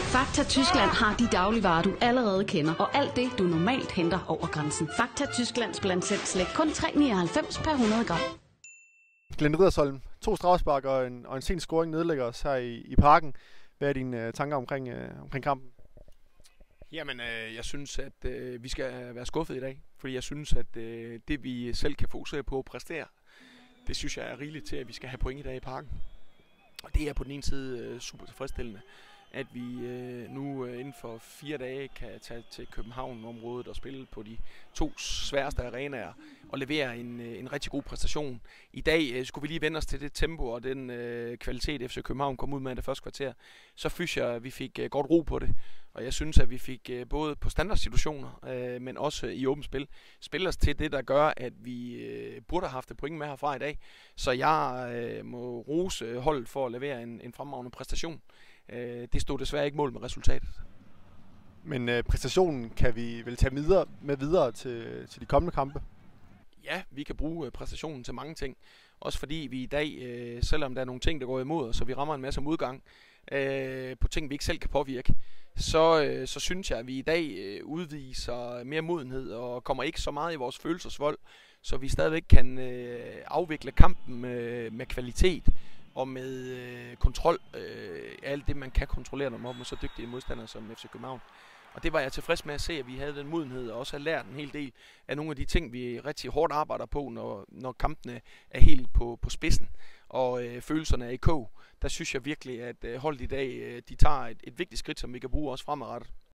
Fakta Tyskland har de dagligvarer, du allerede kender, og alt det, du normalt henter over grænsen. Fakta Tysklands blandt selv slæg kun 3,99 per 100 gram. Glenn Riddersholm, 2 straffespark og en sen scoring nedlægger os her i Parken. Hvad er dine tanker omkring kampen? Jamen, jeg synes, at vi skal være skuffet i dag, fordi jeg synes, at det vi selv kan fokusere på at præstere, det synes jeg er rigeligt til, at vi skal have point i dag i Parken. Og det er på den ene side super tilfredsstillende, at vi nu inden for 4 dage kan tage til København-området og spille på de 2 sværeste arenaer og levere en rigtig god præstation. I dag skulle vi lige vende os til det tempo og den kvalitet, FC København kom ud med i det første kvarter. Så synes jeg, at vi fik godt ro på det, og jeg synes, at vi fik både på standardsituationer, men også i åbent spil os til det, der gør, at vi burde have haft et point med herfra i dag. Så jeg må rose holdet for at levere en fremragende præstation. Det stod desværre ikke mål med resultatet. Men præstationen kan vi vel tage videre til de kommende kampe? Ja, vi kan bruge præstationen til mange ting. Også fordi vi i dag, selvom der er nogle ting, der går imod os, så vi rammer en masse modgang på ting, vi ikke selv kan påvirke, så synes jeg, at vi i dag udviser mere modenhed og kommer ikke så meget i vores følelsesvold, så vi stadigvæk kan afvikle kampen med kvalitet og med kontrol. Alt det, man kan kontrollere, når man er så dygtige modstandere som FC København. Og det var jeg tilfreds med at se, at vi havde den modenhed og også har lært en hel del af nogle af de ting, vi rigtig hårdt arbejder på, når kampene er helt på spidsen og følelserne er i kog. Der synes jeg virkelig, at holdet i dag de tager et vigtigt skridt, som vi kan bruge også fremadrettet.